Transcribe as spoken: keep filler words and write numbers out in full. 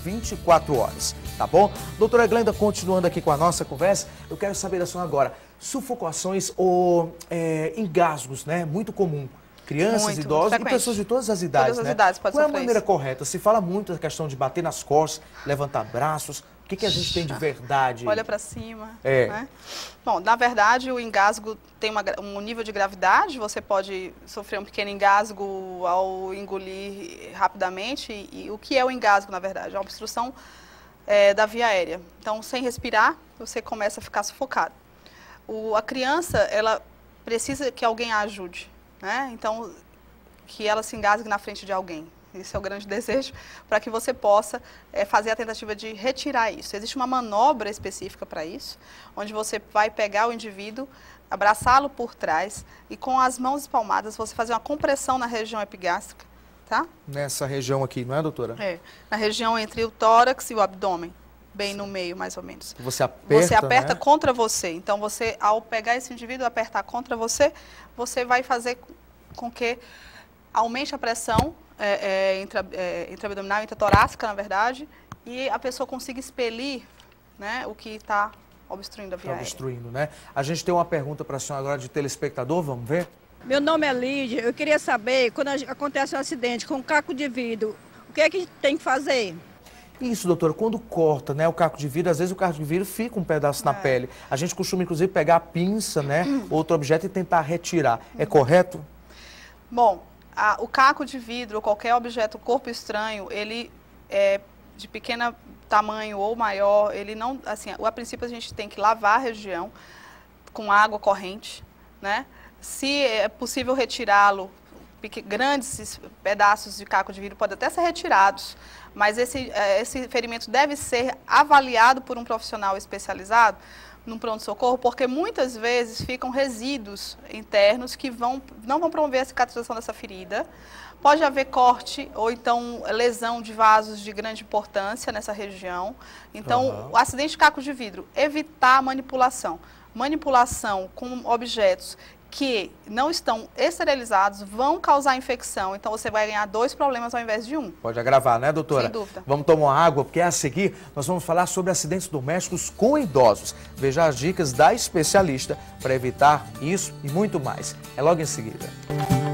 vinte e quatro horas, tá bom? Doutora Glenda, continuando aqui com a nossa conversa, eu quero saber da senhora agora, sufocações ou é, engasgos, né? Muito comum. Crianças, muito, idosos muito e pessoas de todas as idades, todas as né? idades pode Qual é a sofrer maneira isso. correta? Se fala muito da questão de bater nas costas, levantar braços. O que, que a gente tem de verdade? Olha para cima. É. Né? Bom, na verdade, o engasgo tem uma, um nível de gravidade. Você pode sofrer um pequeno engasgo ao engolir rapidamente. E, e o que é o engasgo, na verdade? É uma obstrução é, da via aérea. Então, sem respirar, você começa a ficar sufocado. O, a criança, ela precisa que alguém a ajude, né? Então, que ela se engasgue na frente de alguém. Esse é o grande desejo, para que você possa é, fazer a tentativa de retirar isso. Existe uma manobra específica para isso, onde você vai pegar o indivíduo, abraçá-lo por trás e com as mãos espalmadas você fazer uma compressão na região epigástrica, tá? Nessa região aqui, não é, doutora? É, na região entre o tórax e o abdômen, bem no meio, mais ou menos. Você aperta, Você aperta né? contra você. Então, você, ao pegar esse indivíduo e apertar contra você, você vai fazer com que aumente a pressão é, é, intra, é, intraabdominal e intratorácica, na verdade, e a pessoa consiga expelir, né, o que está obstruindo a via Tá aérea. obstruindo, né? A gente tem uma pergunta para a senhora agora de telespectador, vamos ver? Meu nome é Lídia, eu queria saber, quando acontece um acidente com um caco de vidro, o que é que tem que fazer? Isso, doutora, quando corta, né, o caco de vidro, às vezes o caco de vidro fica um pedaço na É. pele. A gente costuma, inclusive, pegar a pinça, né, outro objeto e tentar retirar. É correto? Bom, a, o caco de vidro ou qualquer objeto, corpo estranho, ele é de pequeno tamanho ou maior, ele não, assim, a, a princípio a gente tem que lavar a região com água corrente, né? Se é possível retirá-lo, grandes pedaços de caco de vidro podem até ser retirados, mas esse, esse ferimento deve ser avaliado por um profissional especializado num pronto-socorro, porque muitas vezes ficam resíduos internos que vão, não vão promover a cicatrização dessa ferida. Pode haver corte ou então lesão de vasos de grande importância nessa região. Então, Uhum. o acidente de caco de vidro, evitar a manipulação. Manipulação com objetos que não estão esterilizados vão causar infecção. Então, você vai ganhar dois problemas ao invés de um. Pode agravar, né, doutora? Sem dúvida. Vamos tomar uma água, porque a seguir nós vamos falar sobre acidentes domésticos com idosos. Veja as dicas da especialista para evitar isso e muito mais. É logo em seguida.